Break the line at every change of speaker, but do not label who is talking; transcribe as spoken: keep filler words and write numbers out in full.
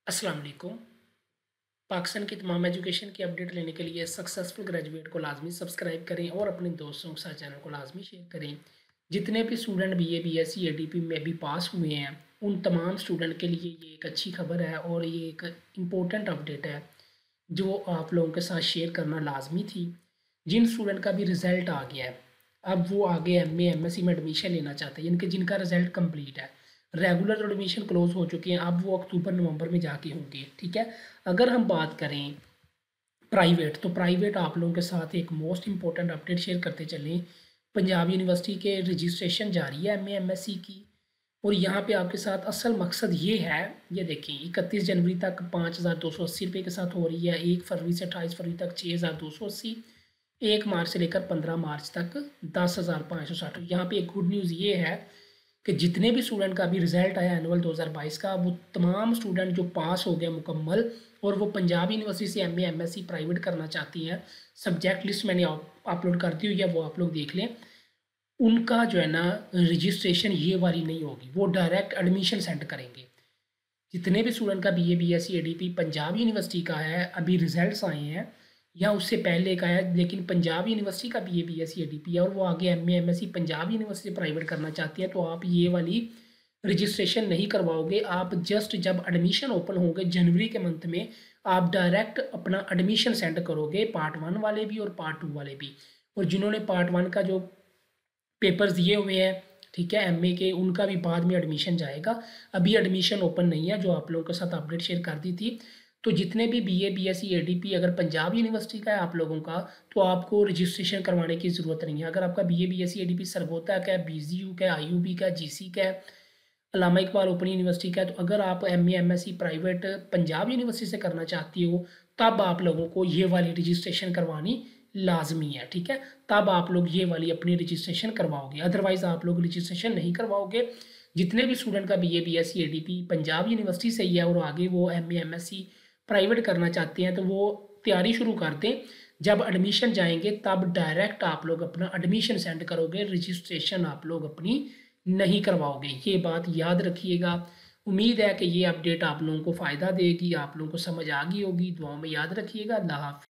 अस्सलाम वालेकुम। पाकिस्तान की तमाम एजुकेशन की अपडेट लेने के लिए सक्सेसफुल ग्रेजुएट को लाजमी सब्सक्राइब करें और अपने दोस्तों के साथ चैनल को लाजमी शेयर करें। जितने भी स्टूडेंट बीए, बीएससी, एडीपी में भी पास हुए हैं, उन तमाम स्टूडेंट के लिए ये एक अच्छी खबर है और ये एक इम्पोर्टेंट अपडेट है जो आप लोगों के साथ शेयर करना लाजमी थी। जिन स्टूडेंट का भी रिज़ल्ट आ गया है, अब वो आगे M A M S C में एडमिशन लेना चाहते हैं, यानी कि जिनका रिज़ल्ट कंप्लीट है, रेगुलर एडमिशन क्लोज हो चुके हैं, अब वो अक्टूबर नवंबर में जाके होंगे। ठीक है। अगर हम बात करें प्राइवेट, तो प्राइवेट आप लोगों के साथ एक मोस्ट इंपॉर्टेंट अपडेट शेयर करते चलें। पंजाब यूनिवर्सिटी के रजिस्ट्रेशन जारी है M A M S C की, और यहाँ पे आपके साथ असल मकसद ये है, ये देखें, इकतीस जनवरी तक पाँच हज़ार दो सौ अस्सी रुपये के साथ हो रही है, एक फरवरी से अट्ठाईस फरवरी तक छः हज़ार दो सौ अस्सी, एक मार्च से लेकर पंद्रह मार्च तक दस हज़ार पाँच सौ साठ। यहाँ पे एक गुड न्यूज़ ये है कि जितने भी स्टूडेंट का अभी रिजल्ट आया एनुअल दो हज़ार बाईस का, वो तमाम स्टूडेंट जो पास हो गए मुकम्मल और वो पंजाब यूनिवर्सिटी से M A M S C private करना चाहती हैं, सब्जेक्ट लिस्ट मैंने अपलोड कर दी हुई है, वो आप लोग देख लें। उनका जो है ना रजिस्ट्रेशन ये वाली नहीं होगी, वो डायरेक्ट एडमिशन सेंड करेंगे। जितने भी स्टूडेंट का B A, B S C, A D P Punjab university का है, अभी रिजल्ट्स आए हैं या उससे पहले का है, लेकिन पंजाब यूनिवर्सिटी का B A, B S C, A D P है और वो आगे M A, M S C Punjab university private करना चाहती है, तो आप ये वाली रजिस्ट्रेशन नहीं करवाओगे। आप जस्ट जब एडमिशन ओपन होंगे जनवरी के मंथ में, आप डायरेक्ट अपना एडमिशन सेंड करोगे, पार्ट वन वाले भी और पार्ट टू वाले भी। और जिन्होंने पार्ट वन का जो पेपर्स दिए हुए हैं, ठीक है, एमए के, उनका भी बाद में एडमिशन जाएगा। अभी एडमिशन ओपन नहीं है, जो आप लोगों के साथ अपडेट शेयर कर दी थी। तो जितने भी बीए, बीएससी, एडीपी अगर पंजाब यूनिवर्सिटी का है आप लोगों का, तो आपको रजिस्ट्रेशन करवाने की ज़रूरत नहीं है। अगर आपका बीए, बीएससी, एडीपी सरगोधा का है, बीजीयू का है, आईयूबी का है, जीसी का है, अल्लामा इकबाल ओपन यूनिवर्सिटी का है, तो अगर आप M A M S C private Punjab university से करना चाहती हो, तब आप लोगों को ये वाली रजिस्ट्रेशन करवानी लाजमी है। ठीक है, तब आप लोग ये वाली अपनी रजिस्ट्रेशन करवाओगे, अदरवाइज़ आप लोग रजिस्ट्रेशन नहीं करवाओगे। जितने भी स्टूडेंट का B A, B S C, A D P Punjab university से ही है और आगे वो M A M S C private करना चाहते हैं, तो वो तैयारी शुरू कर दें। जब एडमिशन जाएंगे तब डायरेक्ट आप लोग अपना एडमिशन सेंड करोगे, रजिस्ट्रेशन आप लोग अपनी नहीं करवाओगे। ये बात याद रखिएगा। उम्मीद है कि ये अपडेट आप लोगों को फ़ायदा देगी, आप लोगों को समझ आ गई होगी। दुआओं में याद रखिएगा। अल्लाह हाफ़िज़।